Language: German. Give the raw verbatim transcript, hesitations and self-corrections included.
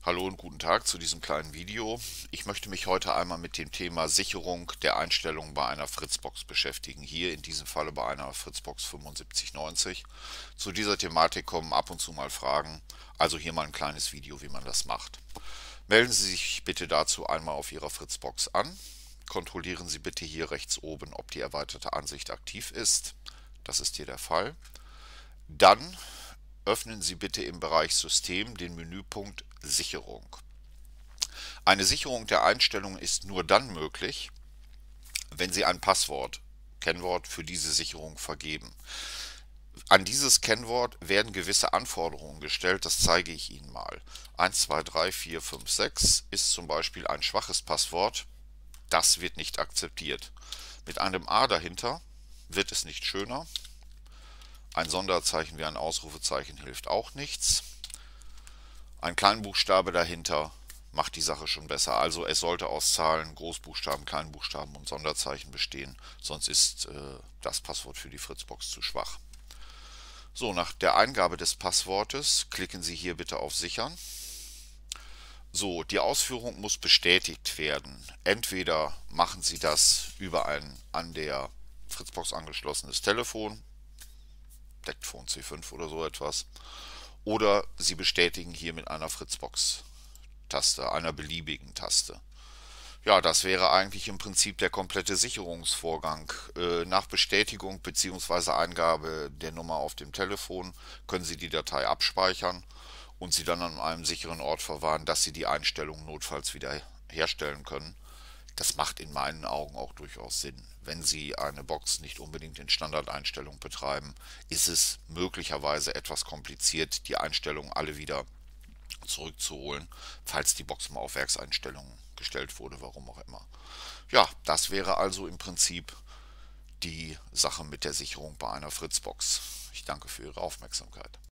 Hallo und guten Tag zu diesem kleinen Video. Ich möchte mich heute einmal mit dem Thema Sicherung der Einstellungen bei einer Fritzbox beschäftigen. Hier in diesem Falle bei einer Fritzbox fünfundsiebzig neunzig. Zu dieser Thematik kommen ab und zu mal Fragen, also hier mal ein kleines Video, wie man das macht. Melden Sie sich bitte dazu einmal auf Ihrer Fritzbox an. Kontrollieren Sie bitte hier rechts oben, ob die erweiterte Ansicht aktiv ist. Das ist hier der Fall. Dann öffnen Sie bitte im Bereich System den Menüpunkt Sicherung. Eine Sicherung der Einstellungen ist nur dann möglich, wenn Sie ein Passwort, Kennwort für diese Sicherung vergeben. An dieses Kennwort werden gewisse Anforderungen gestellt, das zeige ich Ihnen mal. eins, zwei, drei, vier, fünf, sechs ist zum Beispiel ein schwaches Passwort, das wird nicht akzeptiert. Mit einem A dahinter wird es nicht schöner. Ein Sonderzeichen wie ein Ausrufezeichen hilft auch nichts. Ein Kleinbuchstabe dahinter macht die Sache schon besser. Also es sollte aus Zahlen, Großbuchstaben, Kleinbuchstaben und Sonderzeichen bestehen, sonst ist äh, das Passwort für die Fritzbox zu schwach. So, nach der Eingabe des Passwortes klicken Sie hier bitte auf Sichern. So, die Ausführung muss bestätigt werden. Entweder machen Sie das über ein an der Fritzbox angeschlossenes Telefon, Deckphone C fünf oder so etwas. Oder Sie bestätigen hier mit einer Fritzbox-Taste, einer beliebigen Taste. Ja, das wäre eigentlich im Prinzip der komplette Sicherungsvorgang. Äh, nach Bestätigung bzw. Eingabe der Nummer auf dem Telefon können Sie die Datei abspeichern und sie dann an einem sicheren Ort verwahren, dass Sie die Einstellungen notfalls wieder herstellen können. Das macht in meinen Augen auch durchaus Sinn. Wenn Sie eine Box nicht unbedingt in Standardeinstellungen betreiben, ist es möglicherweise etwas kompliziert, die Einstellungen alle wieder zurückzuholen, falls die Box mal auf Werkseinstellungen gestellt wurde, warum auch immer. Ja, das wäre also im Prinzip die Sache mit der Sicherung bei einer Fritzbox. Ich danke für Ihre Aufmerksamkeit.